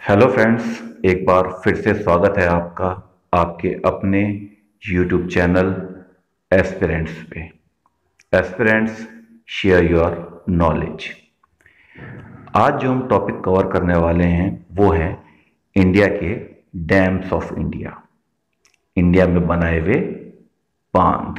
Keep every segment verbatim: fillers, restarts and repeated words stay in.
Hello friends, एक बार फिर से स्वागत है आपका आपके अपने यूट्यूब चैनल एस्पिरेंट्स पे। Aspirants share your knowledge. आज जो हम टॉपिक कवर करने वाले हैं वो है इंडिया के डैम्स ऑफ इंडिया, इंडिया में बनाए हुए बांध।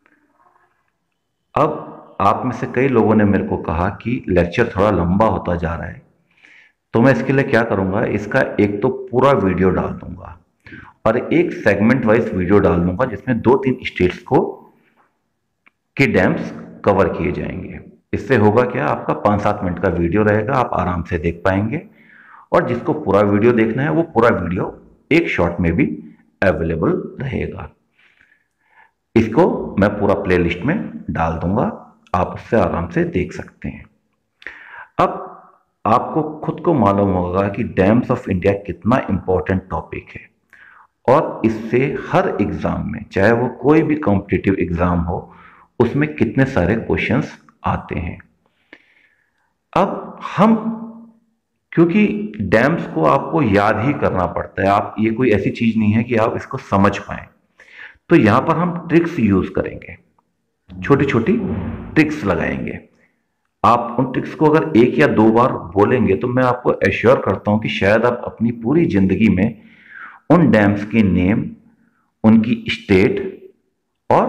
अब आप में से कई लोगों ने मेरे को कहा कि लेक्चर थोड़ा लंबा होता जा रहा है, तो मैं इसके लिए क्या करूंगा, इसका एक तो पूरा वीडियो डाल दूंगा और एक सेगमेंट वाइज वीडियो डाल दूंगा जिसमें दो तीन स्टेट्स को के डैम्स कवर किए जाएंगे। इससे होगा क्या, आपका पाँच सात मिनट का वीडियो रहेगा, आप आराम से देख पाएंगे। और जिसको पूरा वीडियो देखना है वो पूरा वीडियो एक शॉट में भी अवेलेबल रहेगा। इसको मैं पूरा प्लेलिस्ट में डाल दूंगा, आप उससे आराम से देख सकते हैं। अब आपको खुद को मालूम होगा कि डैम्स ऑफ इंडिया कितना इंपॉर्टेंट टॉपिक है और इससे हर एग्जाम में, चाहे वो कोई भी कॉम्पिटिटिव एग्जाम हो, उसमें कितने सारे क्वेश्चंस आते हैं। अब हम, क्योंकि डैम्स को आपको याद ही करना पड़ता है, आप, ये कोई ऐसी चीज नहीं है कि आप इसको समझ पाए, तो यहां पर हम ट्रिक्स यूज करेंगे, छोटी छोटी ट्रिक्स लगाएंगे। आप उन ट्रिक्स को अगर एक या दो बार बोलेंगे तो मैं आपको एश्योर करता हूं कि शायद आप अपनी पूरी जिंदगी में उन डैम्स के नेम, उनकी स्टेट और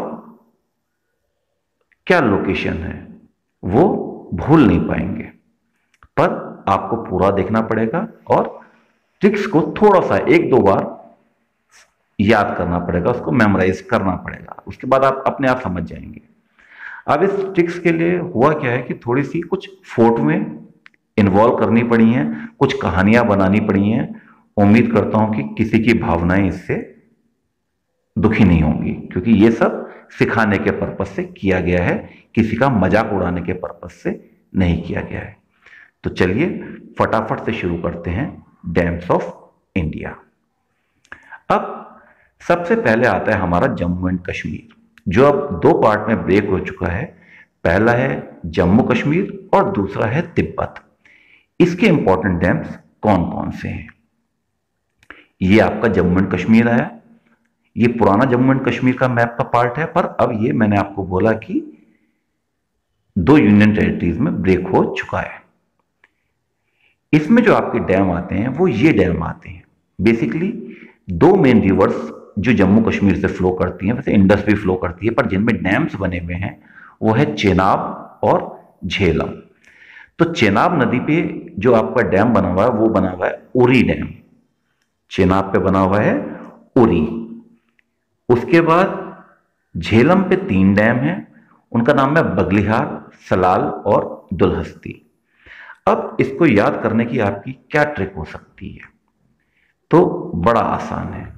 क्या लोकेशन है वो भूल नहीं पाएंगे। पर आपको पूरा देखना पड़ेगा और ट्रिक्स को थोड़ा सा एक दो बार याद करना पड़ेगा, उसको मेमोराइज करना पड़ेगा, उसके बाद आप अपने आप समझ जाएंगे। अब इस ट्रिक्स के लिए हुआ क्या है कि थोड़ी सी कुछ फोटोएं इन्वॉल्व करनी पड़ी हैं, कुछ कहानियां बनानी पड़ी हैं। उम्मीद करता हूं कि किसी की भावनाएं इससे दुखी नहीं होंगी, क्योंकि ये सब सिखाने के पर्पज से किया गया है, किसी का मजाक उड़ाने के पर्पज से नहीं किया गया है। तो चलिए फटाफट से शुरू करते हैं डैम्स ऑफ इंडिया। अब सबसे पहले आता है हमारा जम्मू एंड कश्मीर, जो अब दो पार्ट में ब्रेक हो चुका है। पहला है जम्मू कश्मीर और दूसरा है तिब्बत। इसके इंपॉर्टेंट डैम्स कौन कौन से हैं? ये आपका जम्मू एंड कश्मीर आया, ये पुराना जम्मू एंड कश्मीर का मैप का पार्ट है, पर अब ये मैंने आपको बोला कि दो यूनियन टेरिटरीज में ब्रेक हो चुका है। इसमें जो आपके डैम आते हैं वो ये डैम आते हैं। बेसिकली दो मेन रिवर्स जो जम्मू कश्मीर से फ्लो करती हैं, वैसे इंडस भी फ्लो करती है, पर जिनमें डैम्स बने हुए हैं वो है चेनाब और झेलम। तो चेनाब नदी पे जो आपका डैम बना हुआ है वो बना हुआ है उरी डैम। चेनाब पे बना हुआ है उरी। उसके बाद झेलम पे तीन डैम हैं, उनका नाम है बगलिहार, सलाल और दुलहस्ती। अब इसको याद करने की आपकी क्या ट्रिक हो सकती है? तो बड़ा आसान है।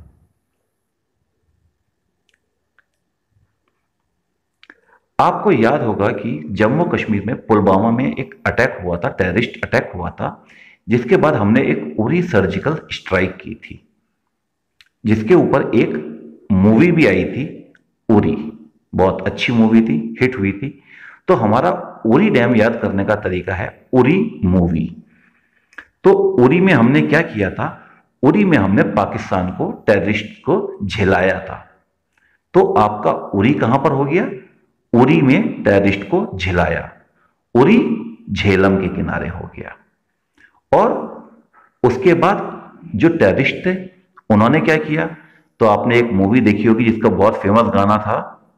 आपको याद होगा कि जम्मू कश्मीर में पुलवामा में एक अटैक हुआ था, टेररिस्ट अटैक हुआ था, जिसके बाद हमने एक उरी सर्जिकल स्ट्राइक की थी, जिसके ऊपर एक मूवी भी आई थी, उरी। बहुत अच्छी मूवी थी, हिट हुई थी। तो हमारा उरी डैम याद करने का तरीका है उरी मूवी। तो उरी में हमने क्या किया था? उरी में हमने पाकिस्तान को, टेररिस्ट को झेलाया था। तो आपका उरी कहां पर हो गया? उरी में टेररिस्ट को झिलाया, उरी झेलम के किनारे हो गया। और उसके बाद जो टेररिस्ट थे उन्होंने क्या किया? तो आपने एक मूवी देखी होगी जिसका बहुत फेमस गाना था,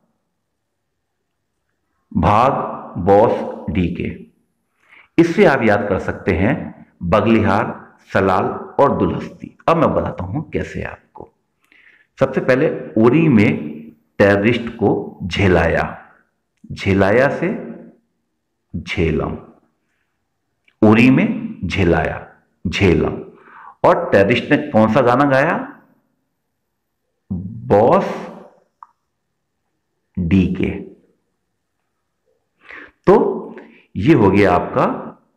भाग बॉस डी के। इससे आप याद कर सकते हैं बगलिहार, सलाल और दुलहस्ती। अब मैं बताता हूं कैसे आपको। सबसे पहले उरी में टेररिस्ट को झेलाया, झेलाया से झेलम, उरी में झेलाया, झेलम। और टेररिस्ट ने कौन सा गाना गाया? बॉस डी के। तो ये हो गया आपका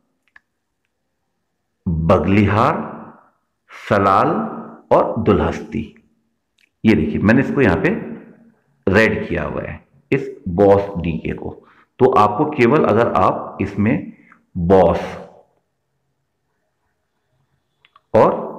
बगलिहार, सलाल और दुलहस्ती। ये देखिए मैंने इसको यहां पे रेड किया हुआ है, इस बॉस डीके को। तो आपको केवल अगर आप इसमें बॉस और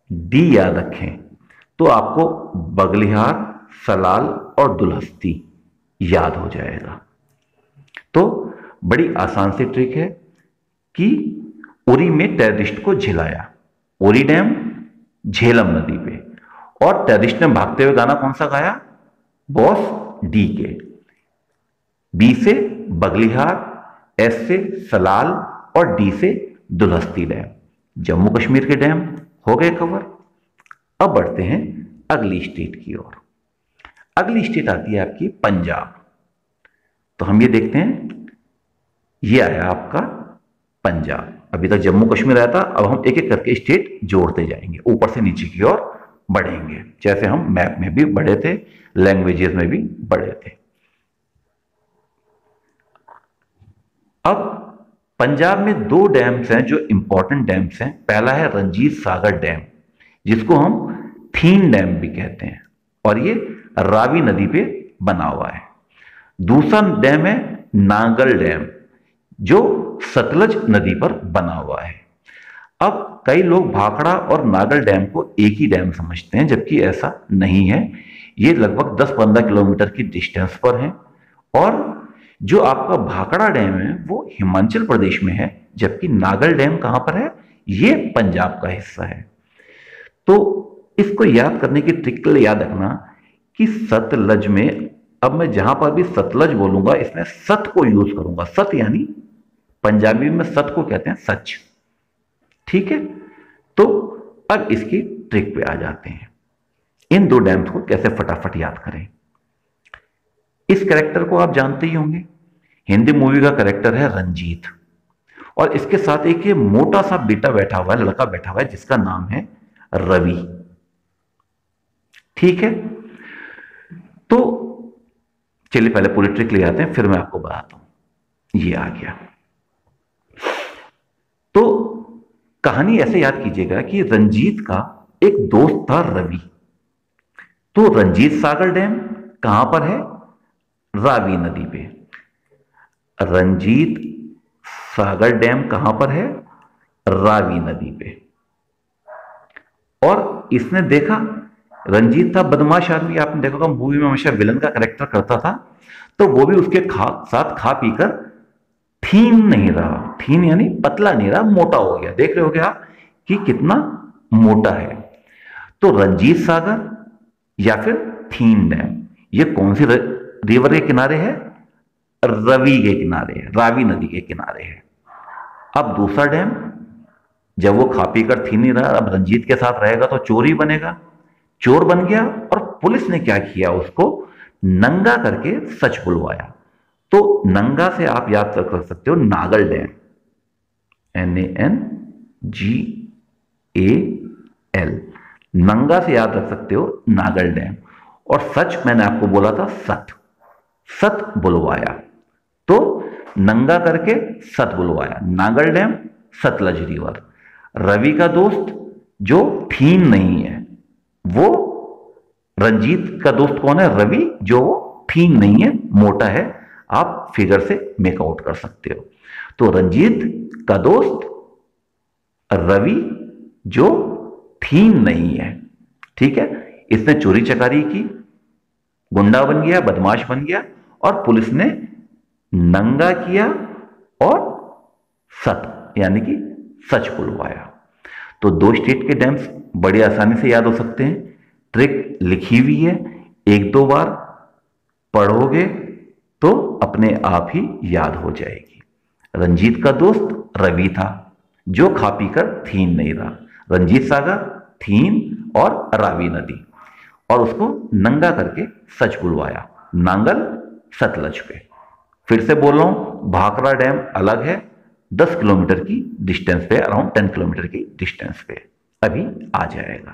डी याद रखें तो आपको बगलिहार, सलाल और दुल्हस्ती याद हो जाएगा। तो बड़ी आसान सी ट्रिक है कि उरी में टेररिस्ट को झिलाया, उरी डैम झेलम नदी पे, और टेररिस्ट ने भागते हुए गाना कौन सा गाया? Boss D K. बी से बगलिहार, एस से सलाल और डी से दुल्हस्ती डैम। जम्मू कश्मीर के डैम हो गए कवर। अब बढ़ते हैं अगली स्टेट की ओर। अगली स्टेट आती है आपकी पंजाब। तो हम ये देखते हैं, ये आया आपका पंजाब। अभी तक जम्मू कश्मीर आया था, अब हम एक एक करके स्टेट जोड़ते जाएंगे, ऊपर से नीचे की ओर बढ़ेंगे, जैसे हम मैप में भी बढ़े थे, लैंग्वेजेस में भी बढ़े थे। अब पंजाब में दो डैम्स हैं जो इंपॉर्टेंट डैम्स हैं। पहला है रंजीत सागर डैम, जिसको हम थीन डैम भी कहते हैं, और ये रावी नदी पे बना हुआ है। दूसरा डैम है नांगल डैम, जो सतलज नदी पर बना हुआ है। अब कई लोग भाखड़ा और नागल डैम को एक ही डैम समझते हैं, जबकि ऐसा नहीं है। ये लगभग दस पंद्रह किलोमीटर की डिस्टेंस पर है, और जो आपका भाखड़ा डैम है वो हिमाचल प्रदेश में है, जबकि नागल डैम कहां पर है? ये पंजाब का हिस्सा है। तो इसको याद करने की ट्रिक के लिए याद रखना कि सतलज में, अब मैं जहां पर भी सतलज बोलूंगा इसमें सत को यूज करूंगा। सत यानी पंजाबी में सत को कहते हैं सच, ठीक है। तो अब इसकी ट्रिक पे आ जाते हैं, इन दो डैम्स को कैसे फटाफट याद करें। इस कैरेक्टर को आप जानते ही होंगे, हिंदी मूवी का कैरेक्टर है रंजीत, और इसके साथ एक ये मोटा सा बेटा बैठा हुआ है, लड़का बैठा हुआ है, जिसका नाम है रवि, ठीक है। तो चलिए पहले पूरी ट्रिक ले आते हैं, फिर मैं आपको बताता हूं। ये आ गया। तो कहानी ऐसे याद कीजिएगा कि रंजीत का एक दोस्त था रवि। तो रंजीत सागर डैम कहां पर है? रावी नदी पे। रंजीत सागर डैम कहां पर है? रावी नदी पे। और इसने देखा, रंजीत था बदमाश आदमी, आपने देखा होगा मूवी में हमेशा विलन का कैरेक्टर करता था, तो वो भी उसके खा साथ खा पीकर थीन नहीं रहा। थीन यानी पतला नहीं रहा, मोटा हो गया। देख रहे हो क्या कि कितना मोटा है। तो रंजीत सागर या फिर थीन डैम, ये कौन सी रिवर के किनारे है? रवि के किनारे है, रावी नदी के किनारे है। अब दूसरा डैम, जब वो खा पी कर थी नहीं रहा, अब रंजीत के साथ रहेगा तो चोर ही बनेगा, चोर बन गया। और पुलिस ने क्या किया? उसको नंगा करके सच बुलवाया। तो नंगा से आप याद कर सकते हो Nangal dam, N A N G A L, नंगा से याद रख सकते हो नागल डैम। और सच मैंने आपको बोला था सत, सत बुलवाया, तो नंगा करके सत बुलवाया। Nangal dam, Sutlej river. रवि का दोस्त जो थीन नहीं है, वो रंजीत का दोस्त कौन है? रवि, जो थीन नहीं है, मोटा है। आप फिगर से मेकआउट कर सकते हो। तो रंजीत का दोस्त रवि जो थीन नहीं है, ठीक है। इसने चोरी चकारी की, गुंडा बन गया, बदमाश बन गया, और पुलिस ने नंगा किया और सत यानी कि सच बुलवाया। तो दो स्टेट के डैम्स बड़ी आसानी से याद हो सकते हैं। ट्रिक लिखी हुई है, एक दो बार पढ़ोगे तो अपने आप ही याद हो जाएगी। रंजीत का दोस्त रवि था, जो खा पी कर थीन नहीं रहा। रंजीत सागर, थीन और रावी नदी, और उसको नंगा करके सच बुलवाया, नांगल सतलज पे। फिर से बोल रहा हूं, भाखड़ा डैम अलग है, दस किलोमीटर की डिस्टेंस पे, अराउंड टेन किलोमीटर की डिस्टेंस पे, अभी आ जाएगा।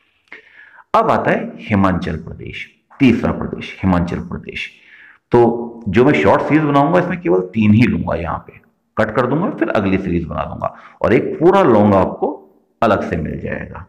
अब आता है हिमाचल प्रदेश, तीसरा प्रदेश हिमाचल प्रदेश। तो जो मैं शॉर्ट सीरीज बनाऊंगा इसमें केवल तीन ही लूंगा, यहां पे कट कर दूंगा, फिर अगली सीरीज बना दूंगा, और एक पूरा लॉन्ग आपको अलग से मिल जाएगा।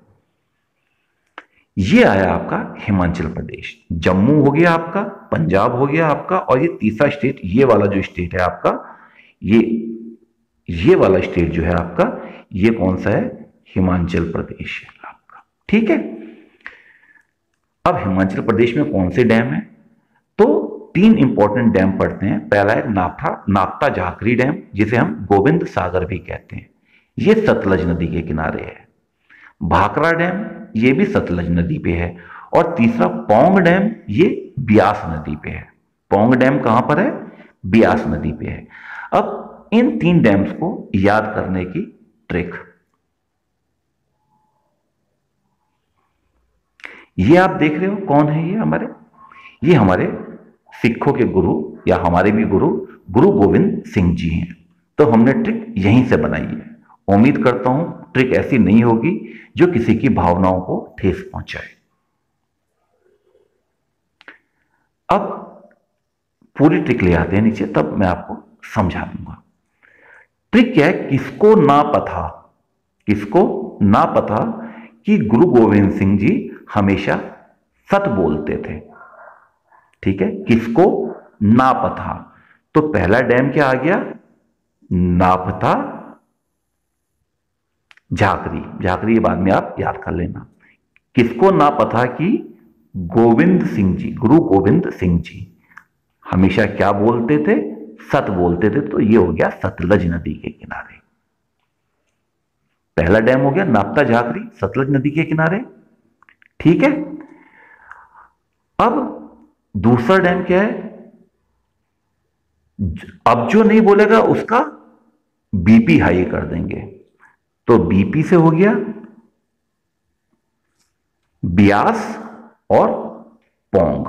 ये आया आपका हिमाचल प्रदेश। जम्मू हो गया आपका, पंजाब हो गया आपका, और ये तीसरा स्टेट, ये वाला जो स्टेट है आपका, ये ये वाला स्टेट जो है आपका, ये कौन सा है? हिमाचल प्रदेश है आपका। ठीक है। अब हिमाचल प्रदेश में कौन से डैम है? तो तीन इंपॉर्टेंट डैम पढ़ते हैं। पहला है नाथा नाप्ता झाकरी डैम, जिसे हम गोविंद सागर भी कहते हैं, ये सतलज नदी के किनारे है। भाखड़ा डैम, ये भी सतलज नदी पे है। और तीसरा पौंग डैम, ये ब्यास नदी पे है। पौंग डैम कहां पर है? ब्यास नदी पे है। अब इन तीन डैम्स को याद करने की ट्रिक, ये आप देख रहे हो कौन है? ये हमारे ये हमारे सिखों के गुरु, या हमारे भी गुरु, गुरु गोविंद सिंह जी हैं। तो हमने ट्रिक यहीं से बनाई है। उम्मीद करता हूं ट्रिक ऐसी नहीं होगी जो किसी की भावनाओं को ठेस पहुंचाए। अब पूरी ट्रिक ले आते हैं नीचे, तब मैं आपको समझा दूंगा। ट्रिक क्या है? किसको ना पता किसको ना पता कि गुरु गोविंद सिंह जी हमेशा सत बोलते थे। ठीक है, किसको ना पता? तो पहला डैम क्या आ गया? नापता झाकरी। झाकरी बाद में आप याद कर लेना। किसको ना पता कि गोविंद सिंह जी, गुरु गोविंद सिंह जी हमेशा क्या बोलते थे? सत बोलते थे। तो ये हो गया सतलज नदी के किनारे। पहला डैम हो गया नाप्ता झाकरी, सतलज नदी के किनारे। ठीक है। अब दूसरा डैम क्या है? अब जो नहीं बोलेगा उसका बीपी हाई कर देंगे। तो बीपी से हो गया ब्यास और पौंग।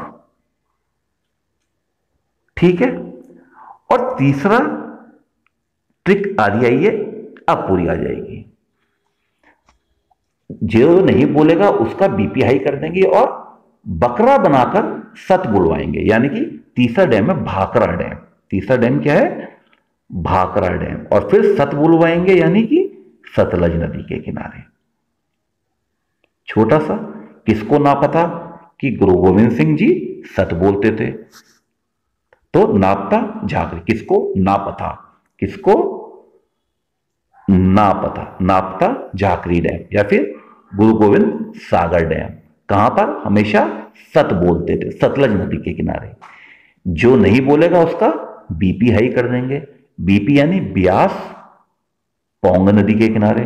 ठीक है। और तीसरा ट्रिक आ रही है, ये अब पूरी आ जाएगी। जो नहीं बोलेगा उसका बीपी हाई कर देंगे और बकरा बनाकर सत बुलवाएंगे। यानी कि तीसरा डैम है भाखड़ा डैम। तीसरा डैम क्या है? भाखड़ा डैम। और फिर सत बुलवाएंगे, यानी कि सतलज नदी के किनारे। छोटा सा, किसको ना पता कि गुरु गोविंद सिंह जी सत बोलते थे? तो नापता झाकरी। किसको ना पता? किसको ना पता? नापता झाकरी डैम या फिर गुरु गोविंद सागर डैम। कहां पर हमेशा सत बोलते थे? सतलज नदी के किनारे। जो नहीं बोलेगा उसका बीपी हाई कर देंगे। बीपी यानी ब्यास, पौंग नदी के किनारे,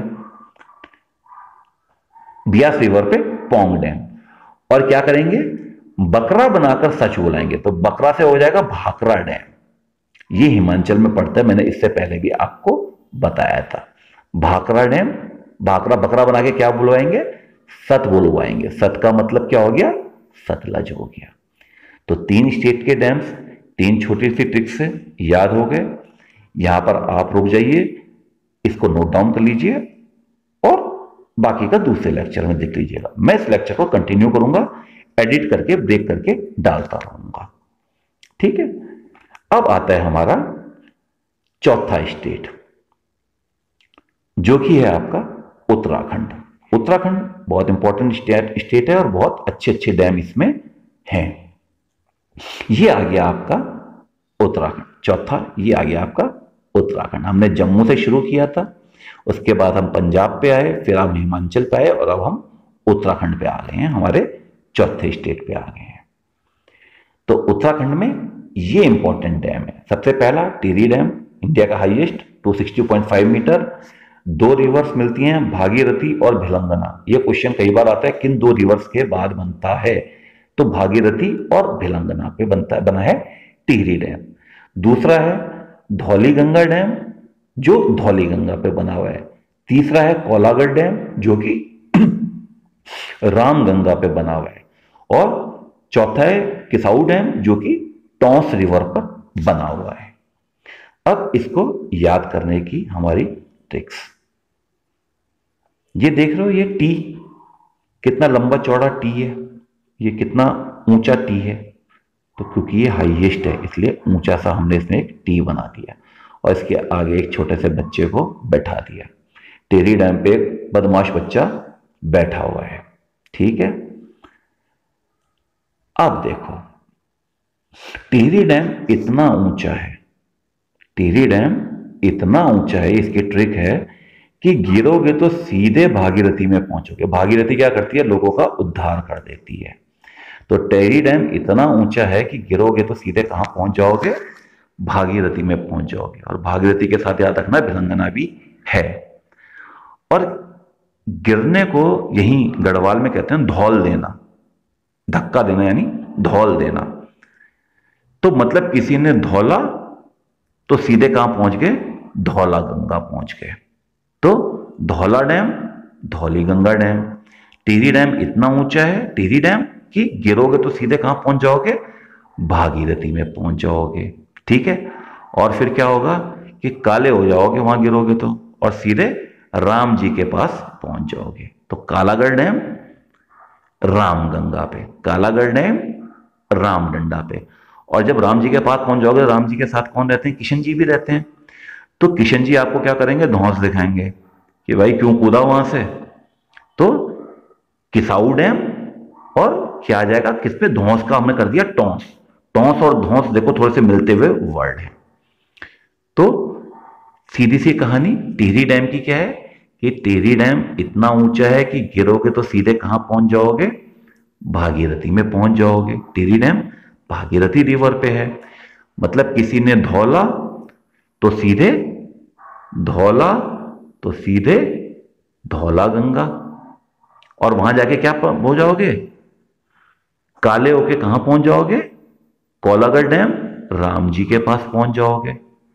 ब्यास रिवर पे पौंग डैम। और क्या करेंगे? बकरा बनाकर सच बुलाएंगे। तो बकरा से हो जाएगा भाखड़ा डैम। ये हिमाचल में पड़ता है, मैंने इससे पहले भी आपको बताया था। भाखड़ा डैम, भाखड़ा बकरा बना के क्या बुलवाएंगे? सत बुलवाएंगे। सत का मतलब क्या हो गया? सतलज हो गया। तो तीन स्टेट के डैम्स तीन छोटी सी ट्रिक से याद हो गए। यहां पर आप रुक जाइए, इसको नोट डाउन कर लीजिए और बाकी का दूसरे लेक्चर में देख लीजिएगा। मैं इस लेक्चर को कंटिन्यू करूंगा, एडिट करके ब्रेक करके डालता रहूंगा। ठीक है। अब आता है हमारा चौथा स्टेट, जो कि है आपका उत्तराखंड। उत्तराखंड बहुत इंपॉर्टेंट स्टेट स्टेट है और बहुत अच्छे अच्छे डैम इसमें हैं। ये आ गया आपका उत्तराखंड। चौथा ये आ गया आपका उत्तराखंड। हमने जम्मू से शुरू किया था, उसके बाद हम पंजाब पे आए, फिर हम हिमाचल पे आए और अब हम उत्तराखंड पे आ गए हैं, हमारे चौथे स्टेट पे आ गए हैं। तो उत्तराखंड में ये इंपॉर्टेंट डैम है। सबसे पहला टिहरी डैम, इंडिया का हाईएस्ट, दो सौ साठ पॉइंट पाँच मीटर। दो रिवर्स मिलती हैं, भागीरथी और भिलंगना। ये क्वेश्चन कई बार आता है, किन दो रिवर्स के बाद बनता है? तो भागीरथी और भिलंगना पे बनता बना है टिहरी डैम। दूसरा है धौली गंगा डैम, जो धौली गंगा पे बना हुआ है। तीसरा है कोलागढ़ डैम, जो कि राम गंगा पे बना हुआ है। और चौथा है किसाऊ डैम, जो कि टॉन्स रिवर पर बना हुआ है। अब इसको याद करने की हमारी ट्रिक्स, ये देख रहे हो, ये टी कितना लंबा चौड़ा टी है, ये कितना ऊंचा टी है। तो क्योंकि ये हाईएस्ट है इसलिए ऊंचा सा हमने इसमें एक टी बना दिया और इसके आगे एक छोटे से बच्चे को बैठा दिया। टिहरी डैम पे एक बदमाश बच्चा बैठा हुआ है। ठीक है। अब देखो, टिहरी डैम इतना ऊंचा है, टिहरी डैम इतना ऊंचा है, इसकी ट्रिक है कि गिरोगे तो सीधे भागीरथी में पहुंचोगे। भागीरथी क्या करती है? लोगों का उद्धार कर देती है। तो टेहरी डैम इतना ऊंचा है कि गिरोगे तो सीधे कहां पहुंच जाओगे? भागीरथी में पहुंच जाओगे। और भागीरथी के साथ याद रखना भिलंगना भी है। और गिरने को यही गढ़वाल में कहते हैं धौल देना, धक्का देना यानी धौल देना। तो मतलब किसी ने धौला तो सीधे कहां पहुंच गए? धौला गंगा पहुंच गए। तो Dhaula dam, Dhauli Ganga dam. Tehri dam इतना ऊंचा है टिहरी डैम कि गिरोगे तो सीधे कहां पहुंच जाओगे? भागीरथी में पहुंच जाओगे। ठीक है। और फिर क्या होगा कि काले हो जाओगे वहां गिरोगे तो, और सीधे राम जी के पास पहुंच जाओगे। तो कालागढ़ डैम रामगंगा पे, कालागढ़ डैम रामडंडा पे। और जब राम जी के पास पहुंच जाओगे, राम जी के साथ कौन रहते हैं? किशन जी भी रहते हैं। तो किशन जी आपको क्या करेंगे? धौंस दिखाएंगे कि भाई क्यों कूदा वहां से। तो किसाऊ डैम और क्या आ जाएगा किस पे? धौंस का हमने कर दिया टॉन्स। टॉन्स और धौंस देखो थोड़े से मिलते हुए वर्ड है। तो सीधी सी कहानी टिहरी डैम की क्या है कि टिहरी डैम इतना ऊंचा है कि गिरोगे तो सीधे कहां पहुंच जाओगे? भागीरथी में पहुंच जाओगे। टिहरी डैम भागीरथी रिवर पे है। मतलब किसी ने धौला तो सीधे धौला तो सीधे धौला गंगा। और वहां जाके क्या हो जाओगे? काले होके कहां पहुंच जाओगे? कोलागढ़ डैम राम जी के पास पहुंच जाओगे।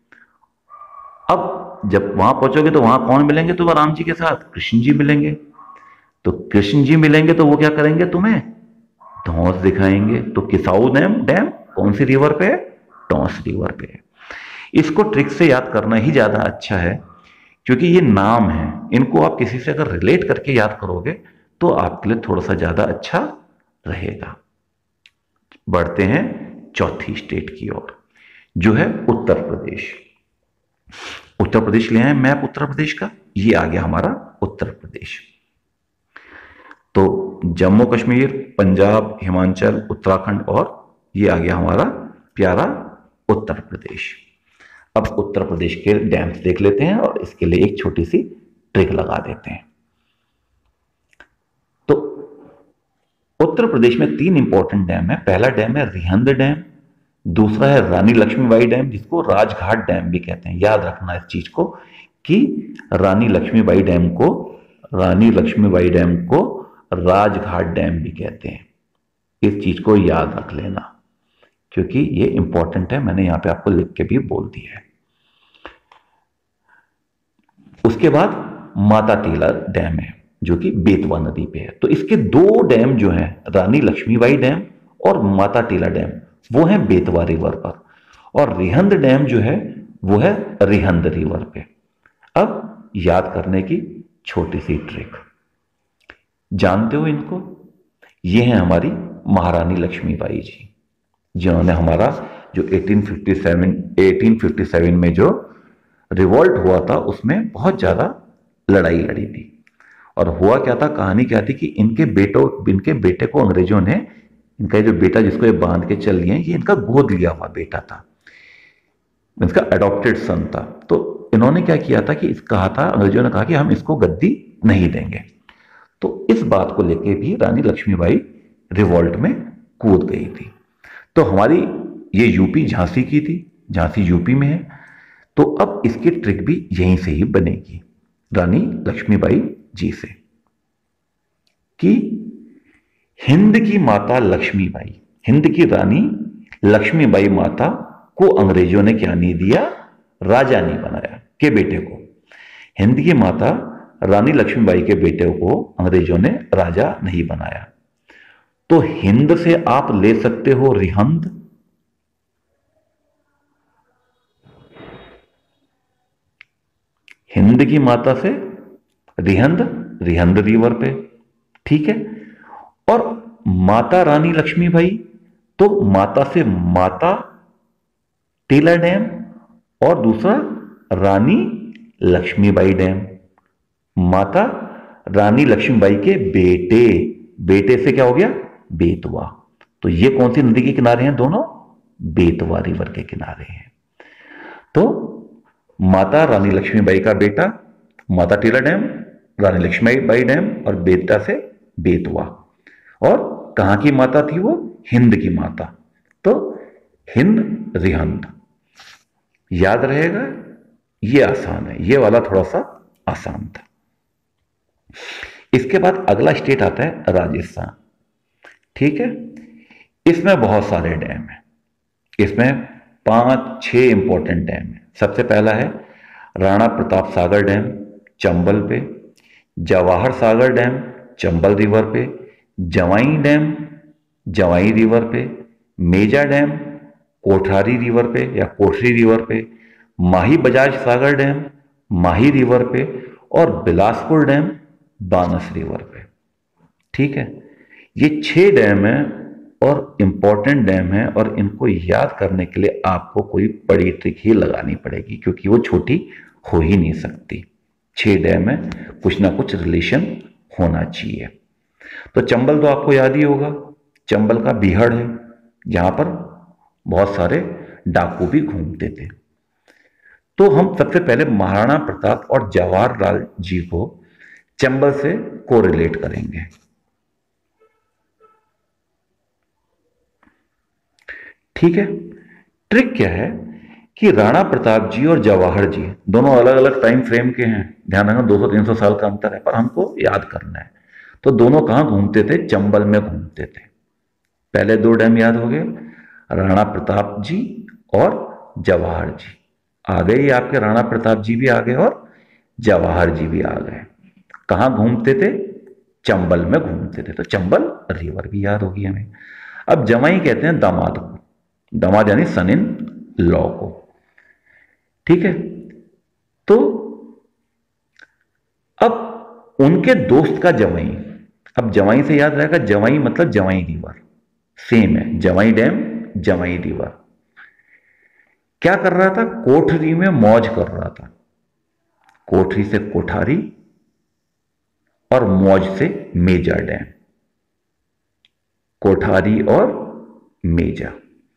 अब जब वहां पहुंचोगे तो वहां कौन मिलेंगे तुम्हें राम जी के साथ? कृष्ण जी मिलेंगे। तो कृष्ण जी मिलेंगे तो वो क्या करेंगे? तुम्हें धौंस दिखाएंगे। तो किसाऊ डैम डैम कौन सी रिवर पे है? टॉन्स रिवर पे है। इसको ट्रिक से याद करना ही ज्यादा अच्छा है, क्योंकि ये नाम है, इनको आप किसी से अगर रिलेट करके याद करोगे तो आपके लिए थोड़ा सा ज्यादा अच्छा रहेगा। बढ़ते हैं चौथी स्टेट की ओर, जो है उत्तर प्रदेश। उत्तर प्रदेश ले आए मैप उत्तर प्रदेश का, ये आ गया हमारा उत्तर प्रदेश। तो जम्मू कश्मीर, पंजाब, हिमाचल, उत्तराखंड और ये आ गया हमारा प्यारा उत्तर प्रदेश। अब उत्तर प्रदेश के डैम्स देख लेते हैं और इसके लिए एक छोटी सी ट्रिक लगा देते हैं। तो उत्तर प्रदेश में तीन इंपॉर्टेंट डैम है। पहला डैम है रिहंद डैम, दूसरा है रानी लक्ष्मीबाई डैम जिसको राजघाट डैम भी कहते हैं। याद रखना इस चीज को कि रानी लक्ष्मीबाई डैम को रानी लक्ष्मीबाई डैम को राजघाट डैम भी कहते हैं। इस चीज को याद रख लेना क्योंकि ये इंपॉर्टेंट है, मैंने यहां पे आपको लिख के भी बोल दिया है। उसके बाद माता टीला डैम है जो कि बेतवा नदी पे है। तो इसके दो डैम जो है रानी लक्ष्मीबाई डैम और माता टीला डैम वो है बेतवा रिवर पर, और रिहंद डैम जो है वो है रिहंद रिवर पे। अब याद करने की छोटी सी ट्रिक, जानते हो इनको? ये है हमारी महारानी लक्ष्मीबाई जी, जिन्होंने हमारा जो अठारह सौ सत्तावन अठारह सौ सत्तावन में जो रिवॉल्ट हुआ था उसमें बहुत ज्यादा लड़ाई लड़ी थी। और हुआ क्या था, कहानी क्या थी कि इनके बेटों इनके बेटे को अंग्रेजों ने, इनका जो बेटा जिसको ये बांध के चल लिए, ये इनका गोद लिया हुआ बेटा था, इसका अडॉप्टेड सन था। तो इन्होंने क्या किया था कि इस कहा था, अंग्रेजों ने कहा कि हम इसको गद्दी नहीं देंगे। तो इस बात को लेके भी रानी लक्ष्मीबाई रिवॉल्ट में कूद गई थी। तो हमारी ये यूपी झांसी की थी, झांसी यूपी में है। तो अब इसकी ट्रिक भी यहीं से ही बनेगी रानी लक्ष्मीबाई जी से, कि हिंद की माता लक्ष्मीबाई, हिंद की रानी लक्ष्मीबाई माता को अंग्रेजों ने क्या नहीं दिया? राजा नहीं बनाया, के बेटे को। हिंद की माता रानी लक्ष्मीबाई के बेटे को अंग्रेजों ने राजा नहीं बनाया। तो हिंद से आप ले सकते हो रिहंद, हिंद की माता से रिहंद, रिहंद रिवर पे, ठीक है। और माता रानी लक्ष्मीबाई, तो माता से माता टीला डैम और दूसरा रानी लक्ष्मीबाई डैम। माता रानी लक्ष्मीबाई के बेटे, बेटे से क्या हो गया? बेतवा। तो ये कौन सी नदी के किनारे हैं? दोनों बेतवा रिवर के किनारे हैं। तो माता रानी लक्ष्मीबाई का बेटा माता टीला डैम, रानी लक्ष्मीबाई डैम और बेतवा से बेतवा। और कहां की माता थी वो? हिंद की माता, तो हिंद रिहंद। याद रहेगा, ये आसान है, ये वाला थोड़ा सा आसान था। इसके बाद अगला स्टेट आता है राजस्थान। ठीक है, इसमें बहुत सारे डैम हैं, इसमें पांच छह इंपॉर्टेंट डैम है। सबसे पहला है राणा प्रताप सागर डैम चंबल पे, जवाहर सागर डैम चंबल रिवर पे, जवाई डैम जवाई रिवर पे, मेजा डैम कोठारी रिवर पे या कोठरी रिवर पे, माही बजाज सागर डैम माही रिवर पे, और बिलासपुर डैम बानस रिवर पे। ठीक है, ये छह डैम है और इंपॉर्टेंट डैम है, और इनको याद करने के लिए आपको कोई बड़ी ट्रिक ही लगानी पड़ेगी, क्योंकि वो छोटी हो ही नहीं सकती। छह डैम है, कुछ ना कुछ रिलेशन होना चाहिए। तो चंबल तो आपको याद ही होगा, चंबल का बीहड़ है जहां पर बहुत सारे डाकू भी घूमते थे। तो हम सबसे पहले महाराणा प्रताप और जवाहरलाल जी को चंबल से कोरिलेट करेंगे। ठीक है, ट्रिक क्या है कि राणा प्रताप जी और जवाहर जी दोनों अलग अलग टाइम फ्रेम के हैं, ध्यान रखना दो सौ तीन सौ साल का अंतर है, पर हमको याद करना है। तो दोनों कहां घूमते थे? चंबल में घूमते थे। पहले दो डैम याद हो गए, राणा प्रताप जी और जवाहर जी। आ गए आपके, राणा प्रताप जी भी आ गए और जवाहर जी भी आ गए। कहां घूमते थे? चंबल में घूमते थे, तो चंबल रिवर भी याद होगी हमें। अब जवाई कहते हैं दामाद को, दामाद यानी सन इन लॉ को। ठीक है, तो अब उनके दोस्त का जवाई, अब जवाई से याद रहेगा, जवाई मतलब जवाई रिवर, सेम है, जवाई डैम जवाई रिवर। क्या कर रहा था? कोठरी में मौज कर रहा था। कोठरी से कोठारी और मौज से मेजा डैम, कोठारी और मेजा।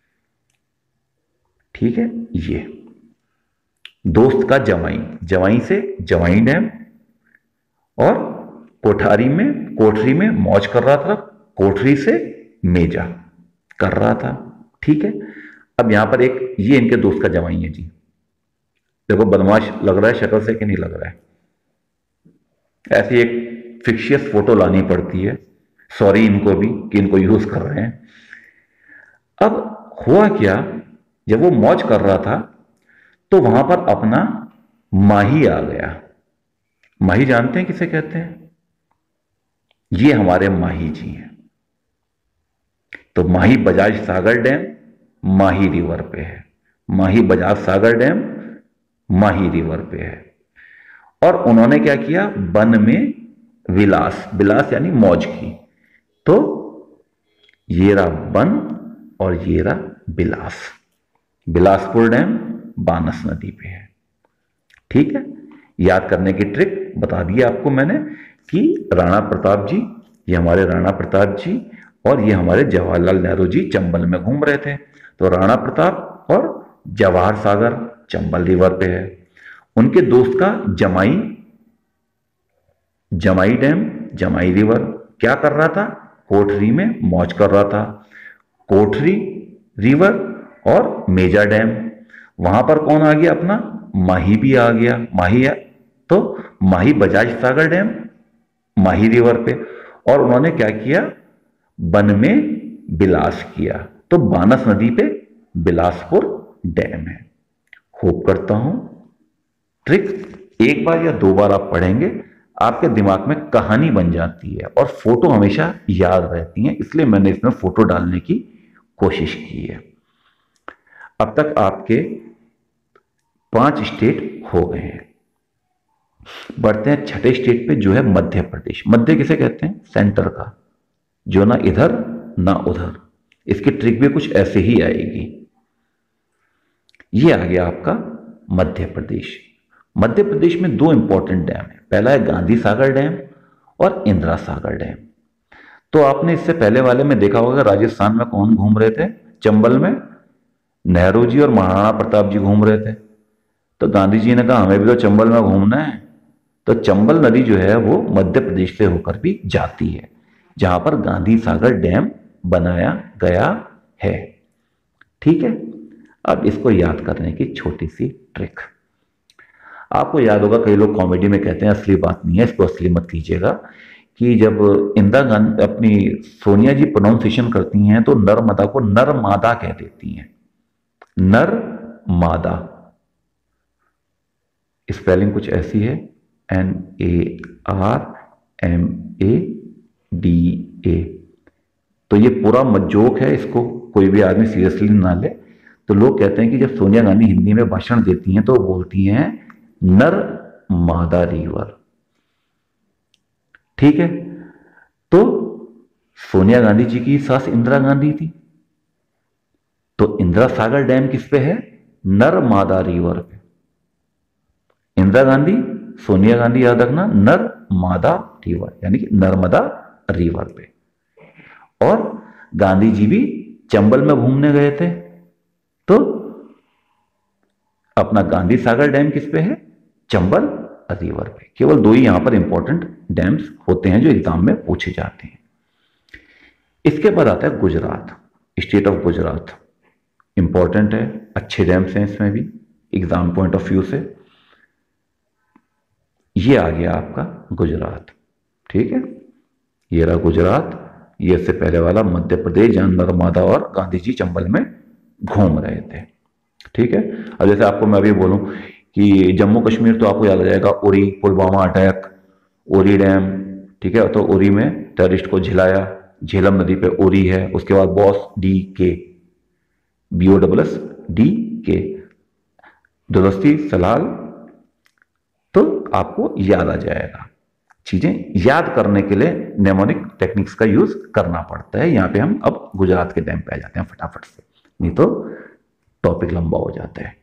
ठीक है, ये दोस्त का जवाई, जवाई से जवाई डैम, और कोठारी में कोठरी में मौज कर रहा था, कोठरी से मेजा कर रहा था। ठीक है, अब यहां पर एक ये इनके दोस्त का जवाई है जी। देखो बदमाश लग रहा है शक्ल से कि नहीं लग रहा है? ऐसी एक फिक्शियस फोटो लानी पड़ती है, सॉरी इनको भी कि इनको यूज कर रहे हैं। अब हुआ क्या, जब वो मौज कर रहा था तो वहां पर अपना माही आ गया। माही जानते हैं किसे कहते हैं? ये हमारे माही जी हैं। तो माही बजाज सागर डैम माही रिवर पे है, माही बजाज सागर डैम माही रिवर पे है। और उन्होंने क्या किया? वन में विलास, विलास यानी मौज की। तो ये रहा वन और ये रहा बिलास। बिलासपुर डैम बानस नदी पे है। ठीक है, याद करने की ट्रिक बता दी आपको मैंने कि राणा प्रताप जी, ये हमारे राणा प्रताप जी और ये हमारे जवाहरलाल नेहरू जी चंबल में घूम रहे थे। तो राणा प्रताप और जवाहर सागर चंबल रिवर पे है। उनके दोस्त का जमाई, जमाई डैम जमाई रिवर क्या कर रहा था? कोठरी में मौज कर रहा था। कोठरी रिवर और मेजा डैम, वहां पर कौन आ गया? अपना माही भी आ गया। माही है तो माही बजाज सागर डैम माही रिवर पे। और उन्होंने क्या किया? वन में बिलास किया। तो बानस नदी पे बिलासपुर डैम है। होप करता हूं ट्रिक एक बार या दो बार आप पढ़ेंगे, आपके दिमाग में कहानी बन जाती है और फोटो हमेशा याद रहती है, इसलिए मैंने इसमें फोटो डालने की कोशिश की है। अब तक आपके पांच स्टेट हो गए हैं। बढ़ते हैं छठे स्टेट पे, जो है मध्य प्रदेश। मध्य किसे कहते हैं? सेंटर का, जो ना इधर ना उधर। इसकी ट्रिक भी कुछ ऐसे ही आएगी। ये आ गया आपका मध्य प्रदेश। मध्य प्रदेश में दो इंपॉर्टेंट डैम है। पहला है गांधी सागर डैम और इंदिरा सागर डैम। तो आपने इससे पहले वाले में देखा होगा राजस्थान में कौन घूम रहे थे? चंबल में नेहरू जी और महाराणा प्रताप जी घूम रहे थे। तो गांधी जी ने कहा हमें भी तो चंबल में घूमना है, तो चंबल नदी जो है वो मध्य प्रदेश से होकर भी जाती है, जहां पर गांधी सागर डैम बनाया गया है। ठीक है, अब इसको याद करने की छोटी सी ट्रिक। आपको याद होगा, कई लोग कॉमेडी में कहते हैं, असली बात नहीं है, इसको असली मत लीजिएगा, कि जब इंदिरा गांधी अपनी सोनिया जी प्रोनाउंसिएशन करती हैं तो नर्मदा को नरमादा कह देती हैं। नरमादा स्पेलिंग कुछ ऐसी है, N A R M A D A. तो ये पूरा मज्जोक है, इसको कोई भी आदमी सीरियसली ना ले। तो लोग कहते हैं कि जब सोनिया गांधी हिंदी में भाषण देती हैं तो बोलती हैं नरमादा रिवर। ठीक है, तो सोनिया गांधी जी की सास इंदिरा गांधी थी, तो इंदिरा सागर डैम किस पे है? नर्मदा रिवर पे। इंदिरा गांधी, सोनिया गांधी याद रखना, नर्मदा रिवर यानी कि नर्मदा रिवर पे। और गांधी जी भी चंबल में घूमने गए थे, तो अपना गांधी सागर डैम किस पे है? चंबल रिवर पे। केवल दो ही यहां पर इंपॉर्टेंट डैम्स होते हैं जो एग्जाम में पूछे जाते हैं। इसके बाद आता है Gujarat, state of Gujarat. Important है, अच्छे डैम्स हैं इसमें भी एग्जाम पॉइंट ऑफ व्यू से। ये आ गया आपका गुजरात। ठीक है, ये रहा गुजरात। ये से पहले वाला मध्य प्रदेश, जहां नर्मदा और गांधी जी चंबल में घूम रहे थे। ठीक है, अब जैसे आपको मैं अभी बोलूं कि जम्मू कश्मीर, तो आपको याद आ जाएगा उरी, पुलवामा अटैक, उरी डैम। ठीक है, तो उरी में टेररिस्ट को झिलाया, झेलम नदी पे उरी है। उसके बाद boss D K, B O double S D K, Dulhasti Salal. तो आपको याद आ जाएगा। चीजें याद करने के लिए नेमोनिक टेक्निक्स का यूज करना पड़ता है। यहां पे हम अब गुजरात के डैम पे आ जाते हैं फटाफट से, नहीं तो टॉपिक लंबा हो जाता है।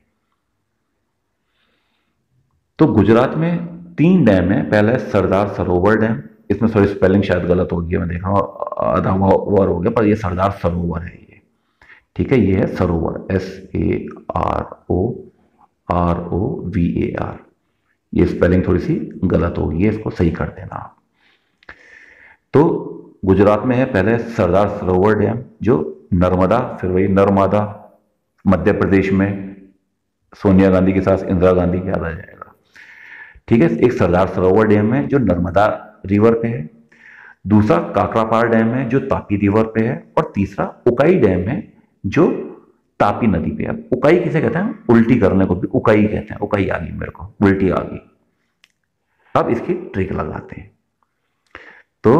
तो गुजरात में तीन डैम है। पहला है सरदार सरोवर डैम, इसमें सॉरी स्पेलिंग शायद गलत हो गई, मैं देख रहा हूं आधा ओवर हो गया, पर ये सरदार सरोवर है ये। ठीक है, ये है Sarovar, S A R O R O V A R. ये स्पेलिंग थोड़ी सी गलत हो गई है, इसको सही कर देना आप। तो गुजरात में है पहले सरदार सरोवर डैम, जो नर्मदा, फिर वही नर्मदा, मध्य प्रदेश में सोनिया गांधी के साथ इंदिरा गांधी याद आ जाएगा। ठीक है, एक सरदार सरोवर डैम है जो नर्मदा रिवर पे है। दूसरा काकरापार डैम है जो तापी रिवर पे है। और तीसरा उकाई डैम है जो तापी नदी पे है। उकाई किसे कहते हैं? उल्टी करने को भी उकाई कहते हैं। उकाई आ गई मेरे को, उल्टी आ गई। अब इसकी ट्रिक लगाते हैं। तो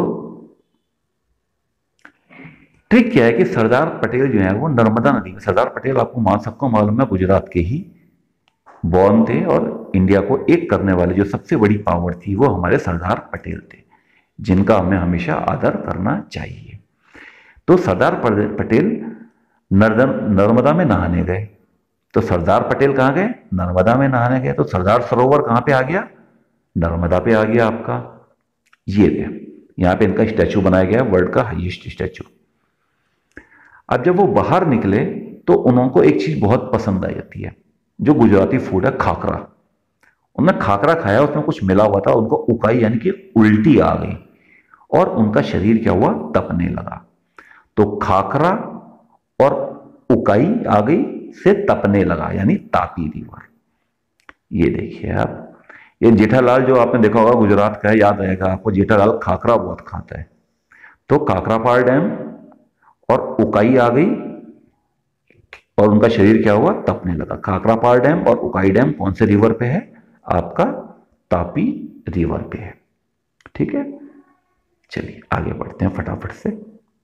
ट्रिक क्या है कि सरदार पटेल जो है वो नर्मदा नदी में, सरदार पटेल आपको मान सबको मालूम है गुजरात के ही बॉर्न थे, और इंडिया को एक करने वाले जो सबसे बड़ी पावर थी वो हमारे सरदार पटेल थे, जिनका हमें हमेशा आदर करना चाहिए। तो सरदार पटेल नर्मदा में नहाने गए। तो सरदार पटेल कहां गए? नर्मदा में नहाने गए। तो सरदार सरोवर कहां पे आ गया? नर्मदा पे आ गया आपका। ये है, यहां पे इनका स्टैचू बनाया गया, वर्ल्ड का हाईएस्ट स्टैचू। अब जब वो बाहर निकले तो उनको एक चीज बहुत पसंद आई जाती है, जो गुजराती फूड है, खाकरा। उन्होंने खाकरा खाया, उसमें कुछ मिला हुआ था, उनको उकाई यानी कि उल्टी आ गई और उनका शरीर क्या हुआ? तपने लगा। तो खाकरा और उकाई आ गई से तपने लगा, यानी तापी रिवर। ये देखिए आप, ये जेठालाल जो आपने देखा होगा गुजरात का है, याद रहेगा आपको, जेठालाल खाकरा बहुत खाता है। तो काकरापार डैम और उकाई आ गई और उनका शरीर क्या हुआ? तपने लगा। काकरापार डैम और उकाई डैम कौन से रिवर पे है? आपका तापी रिवर पे है। ठीक है, चलिए आगे बढ़ते हैं फटाफट से।